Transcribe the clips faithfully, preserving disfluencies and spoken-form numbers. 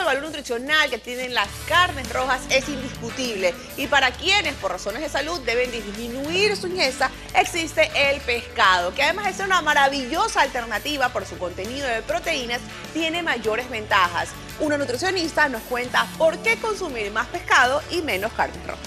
valor nutricional que tienen las carnes rojas es indiscutible y para quienes por razones de salud deben disminuir su ingesta existe el pescado, que además de ser una maravillosa alternativa por su contenido de proteínas, tiene mayores ventajas. Una nutricionista nos cuenta por qué consumir más pescado y menos carnes rojas.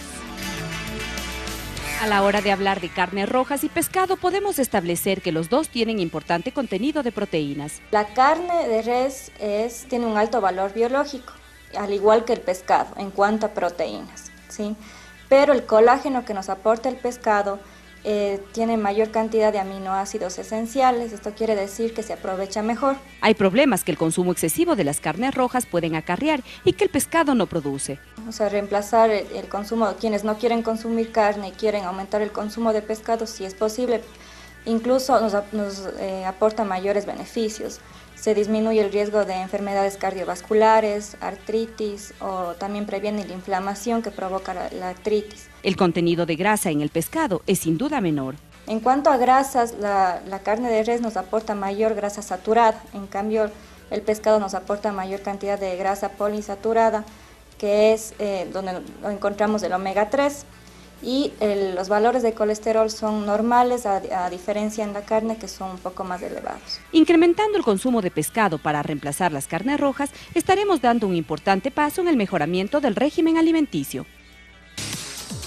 A la hora de hablar de carnes rojas y pescado, podemos establecer que los dos tienen importante contenido de proteínas. La carne de res es, tiene un alto valor biológico, al igual que el pescado, en cuanto a proteínas, ¿sí? Pero el colágeno que nos aporta el pescado eh, tiene mayor cantidad de aminoácidos esenciales, esto quiere decir que se aprovecha mejor. Hay problemas que el consumo excesivo de las carnes rojas pueden acarrear y que el pescado no produce. O sea, reemplazar el, el consumo, quienes no quieren consumir carne y quieren aumentar el consumo de pescado, si es posible, incluso nos, nos eh, aporta mayores beneficios. Se disminuye el riesgo de enfermedades cardiovasculares, artritis o también previene la inflamación que provoca la, la artritis. El contenido de grasa en el pescado es sin duda menor. En cuanto a grasas, la, la carne de res nos aporta mayor grasa saturada, en cambio el pescado nos aporta mayor cantidad de grasa poliinsaturada, que es eh, donde encontramos el omega tres, y el, los valores de colesterol son normales, a, a diferencia en la carne, que son un poco más elevados. Incrementando el consumo de pescado para reemplazar las carnes rojas, estaremos dando un importante paso en el mejoramiento del régimen alimenticio.